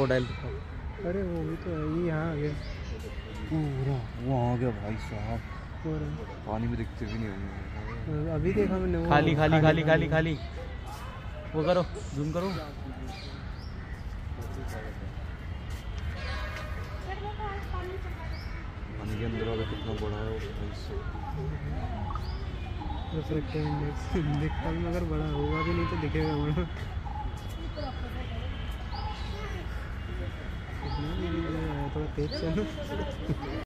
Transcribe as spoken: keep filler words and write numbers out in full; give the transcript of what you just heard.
Crocodile. अरे वो भी तो है, ये यहाँ आ गया पूरा वो आ गया भाई साहब, पानी में दिखते भी नहीं होंगे। अभी देखा मैंने वो खाली खाली खाली खाली खाली वो करो, जूम करो। पानी के अंदर वाला कितना बड़ा है वो रिफ्लेक्टिव इंडेक्स दिखता भी मगर बड़ा होगा भी नहीं तो दिखेगा बड़ा। थोड़ा तेज चलो।